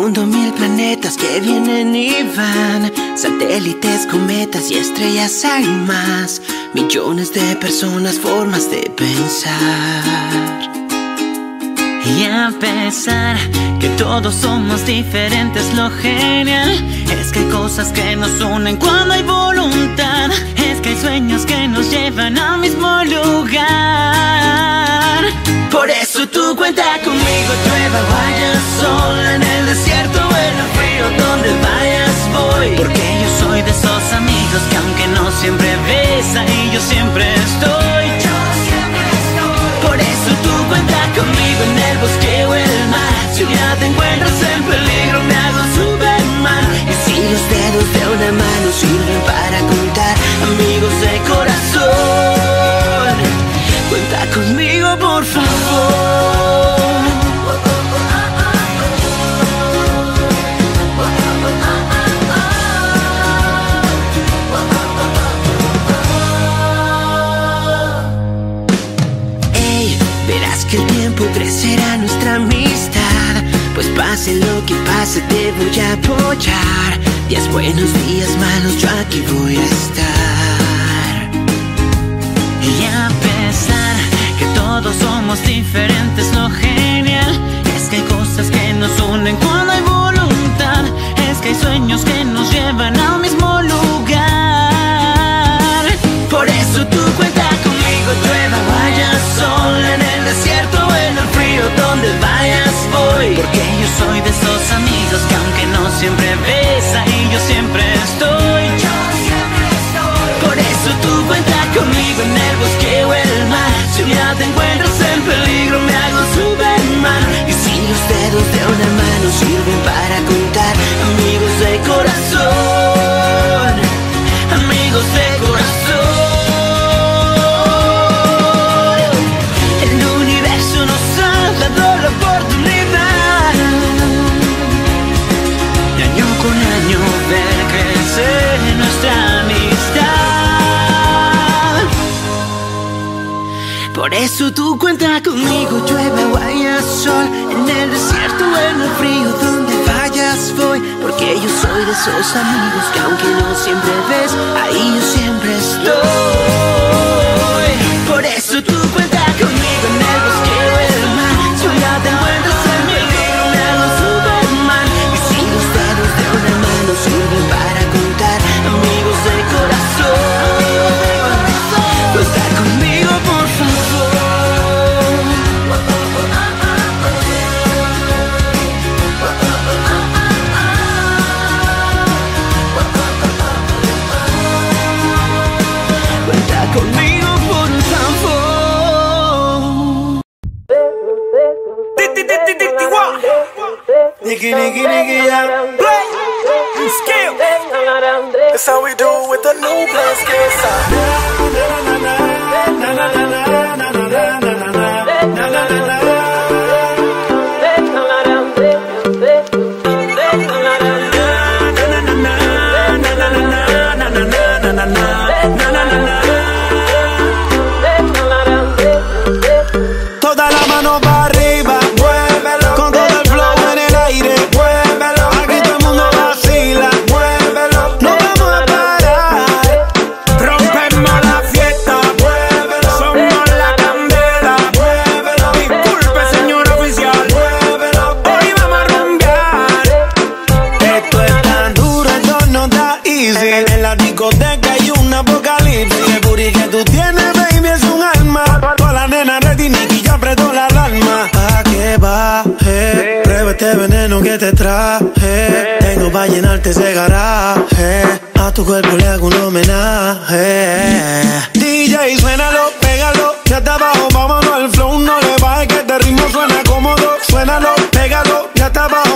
mundo, mil planetas que vienen y van, satélites, cometas y estrellas hay más, millones de personas, formas de pensar. Y a pesar que todos somos diferentes, lo genial es que hay cosas que nos unen cuando hay voluntad. Es que hay sueños que nos llevan al mismo lugar. Por eso tú cuenta conmigo, llueva o haya sol, en el desierto o en el frío, donde vayas voy. Porque yo soy de esos amigos que aunque no siempre ves, ahí yo siempre estoy. Por eso tú cuenta conmigo en el bosque o el mar. Si un día te encuentras en peligro me hago Superman. Y si los dedos de una mano sirven para contar, amigos de corazón, cuenta conmigo por favor. Que el tiempo crecerá nuestra amistad, pues pase lo que pase te voy a apoyar. Días buenos, días malos, yo aquí voy a estar. Y a pesar que todos somos diferentes, lo genial es que hay cosas que nos unen cuando hay voluntad. Es que hay sueños que nos llevan al mismo lugar. Por eso tú cuenta conmigo, llueva o haya sol, en el desierto o en el frío, donde vayas voy. Porque yo soy de esos amigos que aunque no siempre ves, ahí yo siempre estoy. Por eso tú cuenta conmigo en el bosque o el mar. Si un día te encuentras en peligro me hago Superman. Y si los dedos de una mano sirven para contar, amigos de corazón, amigos de corazón. La oportunidad y año con año ver crecer nuestra amistad. Por eso tú cuenta conmigo, llueva o haya sol, en el desierto o en el frío, donde vayas voy. Porque yo soy de esos amigos que aunque no siempre ves, ahí yo siempre estoy. Por eso tú cuenta conmigo en el bosque o el mar. Si un día te encuentras en peligro me hago Superman. Y si los dedos de una mano sirven para contar, amigos de corazón, cuenta conmigo por favor. Cuenta conmigo por favor. Nigga, nigga, nigga, yeah. Play, skill. That's how we do it with the new play skill song. Na na na na na na na na na na na na na. Toda la mano para arriba, muévelo. Con todo el flow en el aire, muévelo. Aquí todo el mundo vacila, muévelo. No vamos a parar, rompemos la fiesta, muévelo. Somos la candela, muévelo. Disculpe señor oficial, muévelo. Hoy vamos a rumbear. Esto es tan duro, esto no da easy. En la discoteca hay un apocalipsis. El booty que tú tienes, baby, es un alma. Toda la nena ready, Nicky ya apretó la alarma. Pa' que baje, prueba este veneno que te traje. Tengo pa' llenarte ese garaje. A tu cuerpo le hago un homenaje. DJ, suénalo, pégalo, ya está abajo, vámonos al flow. No le bajes que este ritmo suena cómodo. Suénalo, pégalo, ya está abajo.